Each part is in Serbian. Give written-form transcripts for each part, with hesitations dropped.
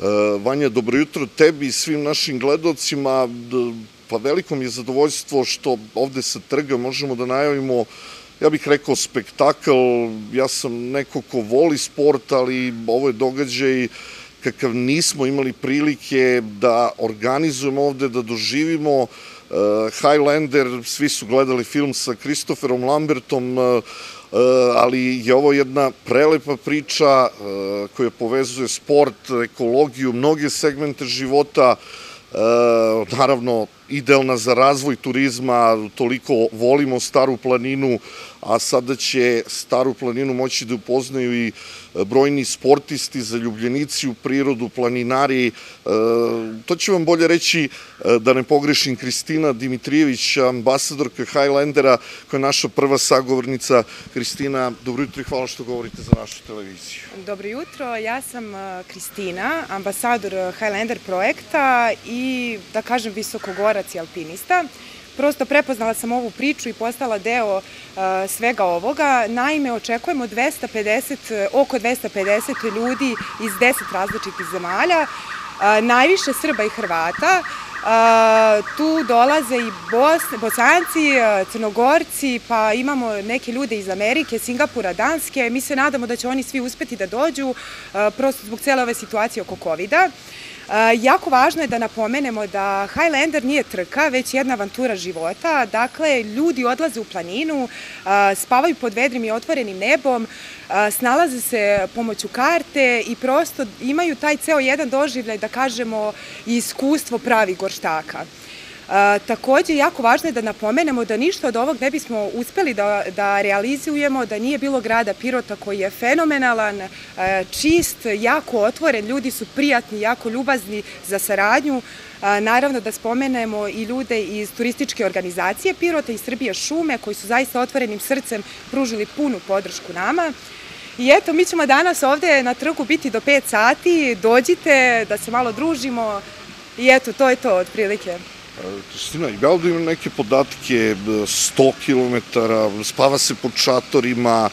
Vanja, dobro jutro tebi i svim našim gledalcima. Pa veliko mi je zadovoljstvo što ovde sa trga možemo da najavimo, ja bih rekao, spektakl. Ja sam neko ko voli sport, ali ovo je događaj kakav nismo imali prilike da organizujemo ovde, da doživimo. Highlander, svi su gledali film sa Christopherom Lambertom, ali je ovo jedna prelepa priča koja povezuje sport, ekologiju, mnoge segmente života, naravno idealna za razvoj turizma, toliko volimo Staru planinu, a sada će Staru planinu moći da upoznaju i brojni sportisti, zaljubljenici u prirodu, planinari. To ću vam bolje reći, da ne pogrešim, Kristina Dimitrijević, ambasadorka Highlandera, koja je naša prva sagovornica. Kristina, dobro jutro i hvala što govorite za našu televiziju. Dobro jutro, ja sam Kristina, ambasador Highlander projekta i, da kažem, visokogorac i alpinista. Prosto prepoznala sam ovu priču i postala deo svega ovoga. Naime, očekujemo oko 250 ljudi iz 10 različitih zemalja, najviše Srba i Hrvata. Tu dolaze i Bosanci, Crnogorci, pa imamo neke ljude iz Amerike, Singapura, Danske. Mi se nadamo da će oni svi uspeti da dođu, prosto zbog cele ove situacije oko COVID-a. Jako važno je da napomenemo da Highlander nije trka, već jedna avantura života. Dakle, ljudi odlaze u planinu, spavaju pod vedrim i otvorenim nebom, snalaze se pomoću karte i prosto imaju taj ceo jedan doživljaj, da kažemo, i iskustvo pravih gorštaka. Takođe, jako važno je da napomenemo da ništa od ovog ne bismo uspeli da realizujemo da nije bilo grada Pirota, koji je fenomenalan, čist, jako otvoren, ljudi su prijatni, jako ljubazni za saradnju. Naravno da spomenemo i ljude iz turističke organizacije Pirota i Srbije šume, koji su zaista otvorenim srcem pružili punu podršku nama. I eto, mi ćemo danas ovde na trgu biti do 5 sati, dođite da se malo družimo i eto, to je to otprilike. Kristina, ja ovde imam neke podatke, 100 km, spava se pod šatorima,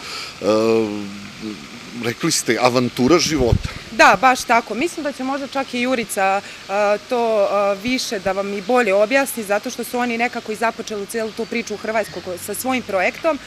rekli ste, avantura života. Da, baš tako. Mislim da će možda čak i Jurica to više da vam i bolje objasni, zato što su oni nekako i započeli celu tu priču u Hrvatskoj sa svojim projektom.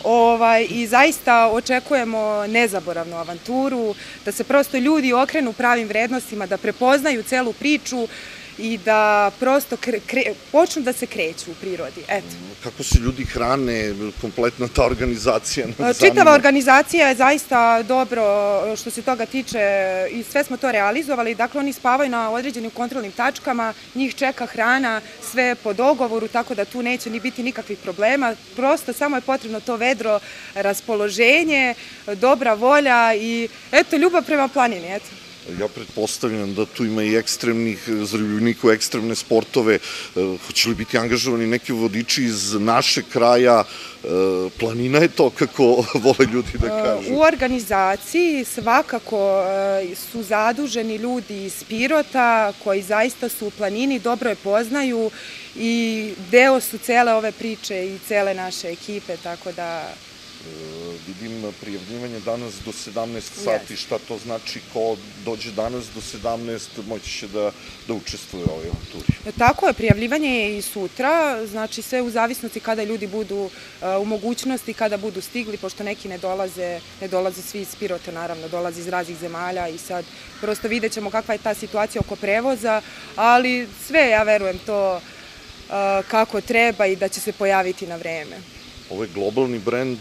I zaista očekujemo nezaboravnu avanturu, da se prosto ljudi okrenu pravim vrednostima, da prepoznaju celu priču i da prosto počnu da se kreću u prirodi. Kako se ljudi hrane, kompletna ta organizacija? Čitava organizacija je zaista dobro što se toga tiče i sve smo to realizovali. Dakle, oni spavaju na određenim kontrolnim tačkama, njih čeka hrana, sve po dogovoru, tako da tu neće ni biti nikakvih problema. Prosto samo je potrebno to vedro raspoloženje, dobra volja i eto, ljubav prema planini, eto. Ja pretpostavljam da tu ima i ekstremnih zaljubljenika u ekstremne sportove. Hoće li biti angažovani neki vodiči iz našeg kraja? Planina je to, kako vole ljudi da kažu. U organizaciji svakako su zaduženi ljudi iz Pirota, koji zaista su u planini, dobro je poznaju i deo su cele ove priče i cele naše ekipe, tako da... Vidim prijavljivanje danas do 17 sati, šta to znači? Ko dođe danas do 17 moći će da učestvuje u ovoj avanturi? Tako je, prijavljivanje je i sutra, znači sve u zavisnosti kada ljudi budu u mogućnosti, kada budu stigli, pošto neki ne dolaze svi iz Pirota, naravno, dolaze iz raznih zemalja i sad prosto vidjet ćemo kakva je ta situacija oko prevoza, ali sve, ja verujem, to kako treba i da će se pojaviti na vreme. Ovo je globalni brend,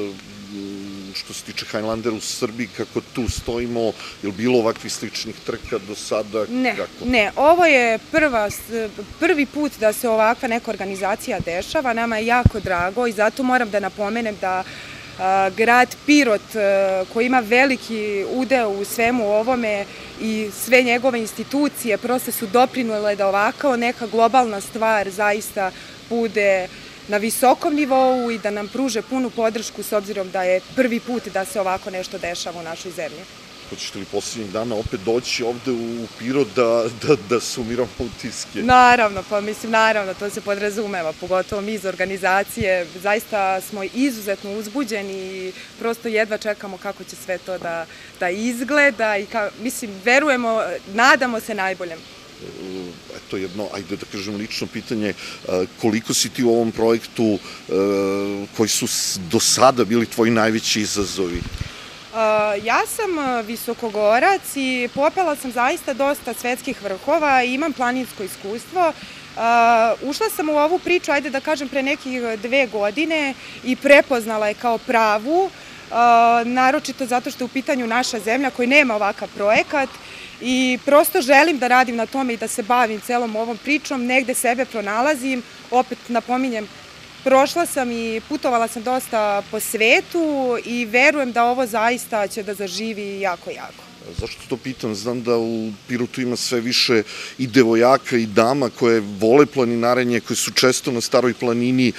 što se tiče Highlander u Srbiji, kako tu stojimo, je li bilo ovakvih sličnih trka do sada? Ne, ovo je prvi put da se ovakva neka organizacija dešava, nama je jako drago i zato moram da napomenem da grad Pirot, koji ima veliki udeo u svemu ovome i sve njegove institucije, prosto su doprinule da ovako neka globalna stvar zaista bude na visokom nivou i da nam pruže punu podršku s obzirom da je prvi put da se ovako nešto dešava u našoj zemlji. Hoćete li posljednjih dana opet doći ovde u Pirot da sumiramo utiske? Naravno, pa mislim, naravno, to se podrazumeva, pogotovo mi iz organizacije. Zaista smo izuzetno uzbuđeni i prosto jedva čekamo kako će sve to da izgleda i mislim, verujemo, nadamo se najboljem. Eto jedno, ajde da kažem, lično pitanje, koliko si ti u ovom projektu, koji su do sada bili tvoji najveći izazovi? Ja sam visokogorac i popela sam zaista dosta svetskih vrhova i imam planinsko iskustvo. Ušla sam u ovu priču, ajde da kažem, pre nekih 2 godine i prepoznala je kao pravu, naročito zato što je u pitanju naša zemlja koja nema ovakav projekat i prosto želim da radim na tome i da se bavim celom ovom pričom, negde sebe pronalazim, opet napominjem, prošla sam i putovala sam dosta po svetu i verujem da ovo zaista će da zaživi jako, jako. Zašto to pitam? Znam da u Pirotu ima sve više i devojaka i dama koje vole planinarenje, koje su često na Staroj planini.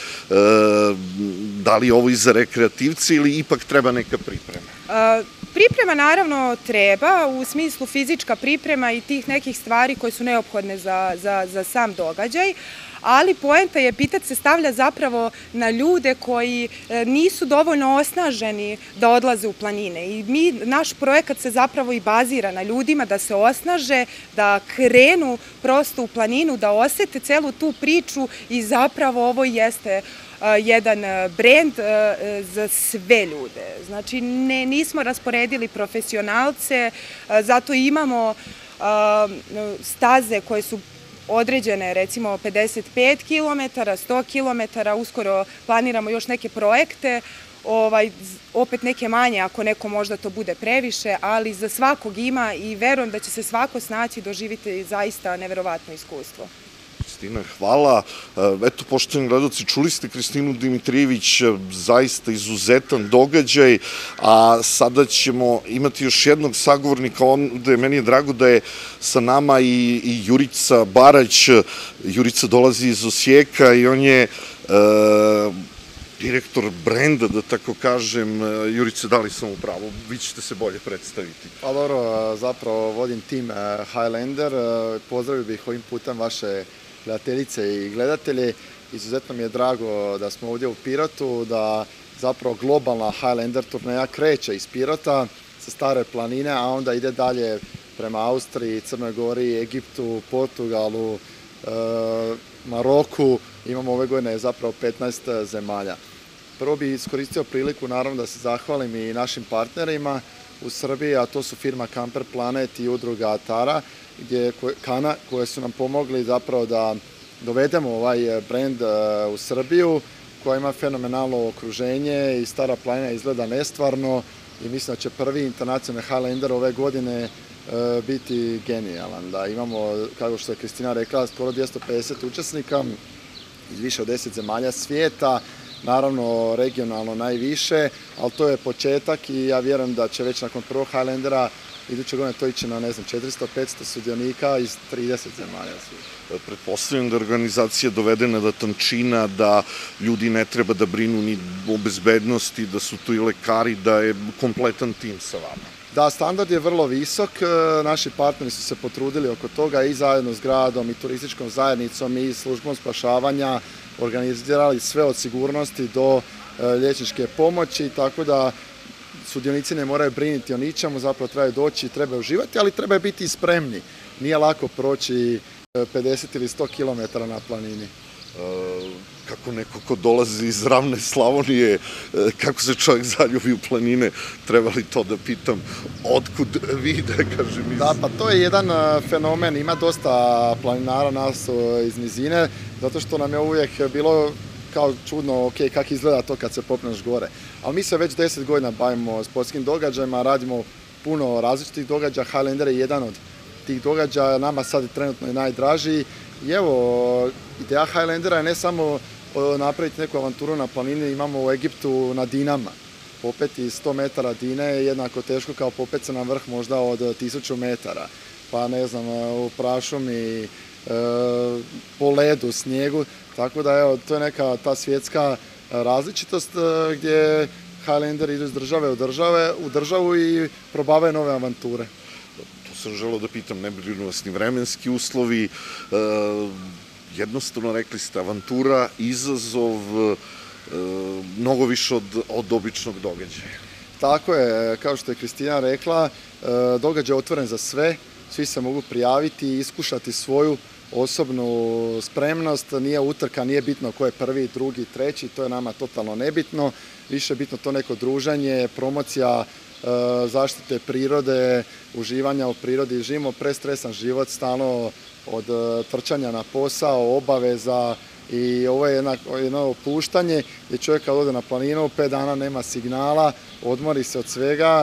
Da li je ovo i za rekreativce ili ipak treba neka priprema? Priprema naravno treba, u smislu fizička priprema i tih nekih stvari koje su neophodne za sam događaj, ali poenta je, pitat se stavlja zapravo na ljude koji nisu dovoljno osnaženi da odlaze u planine i naš projekat se zapravo i bazira na ljudima da se osnaže, da krenu prosto u planinu, da osete celu tu priču i zapravo ovo jeste jedan brend za sve ljude. Znači, nismo rasporedili profesionalce, zato imamo staze koje su određene, recimo 55 km, 100 km, uskoro planiramo još neke projekte, opet neke manje ako neko možda to bude previše, ali za svakog ima i verujem da će se svako snaći i doživiti zaista neverovatno iskustvo. Kristina, hvala. Eto, poštovani gledaoci, čuli ste Kristinu Dimitrijević, zaista izuzetan događaj, a sada ćemo imati još jednog sagovornika, onda meni je drago da je sa nama i Jurica Barać. Jurica dolazi iz Osijeka i on je direktor brenda, da tako kažem. Jurice, da li sam u pravu? Vi ćete se bolje predstaviti. Pa dobro, zapravo vodim tim Highlander. Pozdravio bih ovim putem vaše gledateljice i gledatelji. Izuzetno mi je drago da smo ovdje u Pirotu, da zapravo globalna Highlander turneja kreće iz Pirota sa Stare planine, a onda ide dalje prema Austriji, Crnoj Gori, Egiptu, Portugalu, Maroku. Imamo ove godine zapravo 15 zemalja. Prvo bih iskoristio priliku, naravno, da se zahvalim i našim partnerima u Srbiji, a to su firma Camper Planet i udruga Atara, Kana, koje su nam pomogli zapravo da dovedemo ovaj brend u Srbiju, koja ima fenomenalno okruženje i Stara planina izgleda nestvarno i mislim da će prvi internacionalni Highlander ove godine biti genijalan. Da imamo, kako što je Kristina rekla, skoro 250 učesnika iz više od 10 zemalja svijeta, naravno regionalno najviše, ali to je početak i ja vjerujem da će već nakon prvog Highlandera iduće godine to ići na, ne znam, 400-500 sudionika iz 30 zemalja svijeta. Pretpostavljam da je organizacija dovedena do tančina, da ljudi ne treba da brinu ni o bezbednosti, da su tu i lekari, da je kompletan tim sa vama. Da, standard je vrlo visok, naši partneri su se potrudili oko toga i zajedno s gradom i turističkom zajednicom i službom spašavanja, organizirali sve od sigurnosti do liječničke pomoći, tako da sudionici ne moraju brinuti o ničemu, zapravo trebaju doći i trebaju uživati, ali trebaju biti i spremni. Nije lako proći 50 ili 100 km na planini. Kako neko ko dolazi iz ravne Slavonije, kako se čovjek zaljubi u planine, treba li to da pitam, otkud vi, da kažem? Da, pa to je jedan fenomen, ima dosta planinara nas iz nizine, zato što nam je uvijek bilo kao čudno, ok, kako izgleda to kad se popneš gore. Ali mi se već 10 godina bavimo sportskim događajima, radimo puno različitih događaja, Highlander je jedan od tih događaja, nama sad je trenutno najdražiji. I evo, ideja Highlandera je ne samo napraviti neku avanturu na planini, imamo u Egiptu na Dinama. Popeti 100 metara Dine je jednako teško kao popet se na vrh možda od 1000 metara. Pa ne znam, u prašumi, po ledu, snijegu. Tako da evo, to je neka ta svjetska različitost gdje Highlander idu iz države u državu i probavaju nove avanture. To sam želeo da pitam, ne brinu vas ni vremenski uslovi, jednostavno rekli ste avantura, izazov, mnogo više od običnog događaja. Tako je, kao što je Kristina rekla, događaj je otvoren za sve, svi se mogu prijaviti i iskušati svoju osobnu spremnost, nije utrka, nije bitno ko je prvi, drugi, treći, to je nama totalno nebitno, više je bitno to neko druženje, promocija zaštite prirode, uživanja u prirodi. Živimo prestresan život, stalno od trčanja na posao, obaveza i ovo je jedno opuštanje gdje čovjek kad ode na planinu, 5 dana nema signala, odmori se od svega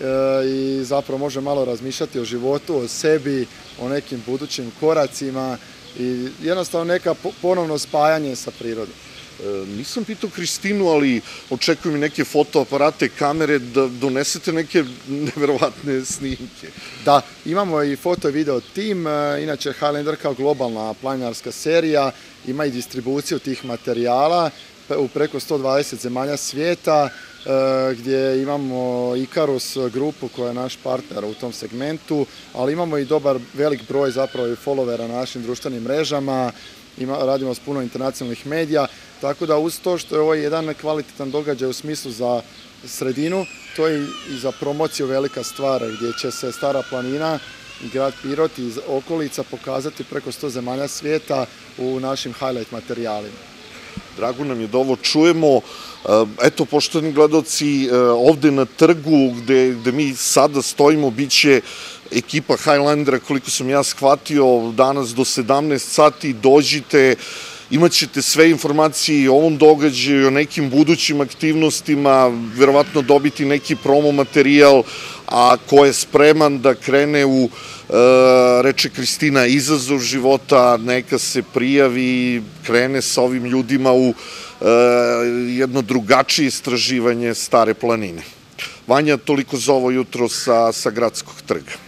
i zapravo može malo razmišljati o životu, o sebi, o nekim budućim koracima i jednostavno neka ponovno spajanje sa prirodom. Nisam pitao Kristinu, ali očekujem i neke fotoaparate, kamere, da donesete neke neverovatne snimke. Da, imamo i foto i video tim, inače Highlander kao globalna planinarska serija ima i distribuciju tih materijala u preko 120 zemalja svijeta, gdje imamo Icarus grupu koja je naš partner u tom segmentu, ali imamo i dobar velik broj zapravo i followera na našim društvenim mrežama, radimo s puno internacionalnih medija, tako da uz to što je ovo jedan kvalitetan događaj u smislu za sredinu, to je i za promociju velika stvar gdje će se Stara planina i grad Pirot iz okolica pokazati preko 100 zemalja svijeta u našim highlight materijalima. Drago nam je da ovo čujemo. Eto, poštovani gledaoci, ovde na trgu gde mi sada stojimo biće ekipa Highlandera, koliko sam ja shvatio, danas do 17 sati. Dođite, imat ćete sve informacije o ovom događaju, o nekim budućim aktivnostima, verovatno dobiti neki promo materijal, a ko je spreman da krene u, reče Kristina, izazov života, neka se prijavi, krene sa ovim ljudima u jedno drugačije istraživanje Stare planine. Vanja, toliko za ovo jutro sa Gradskog trga.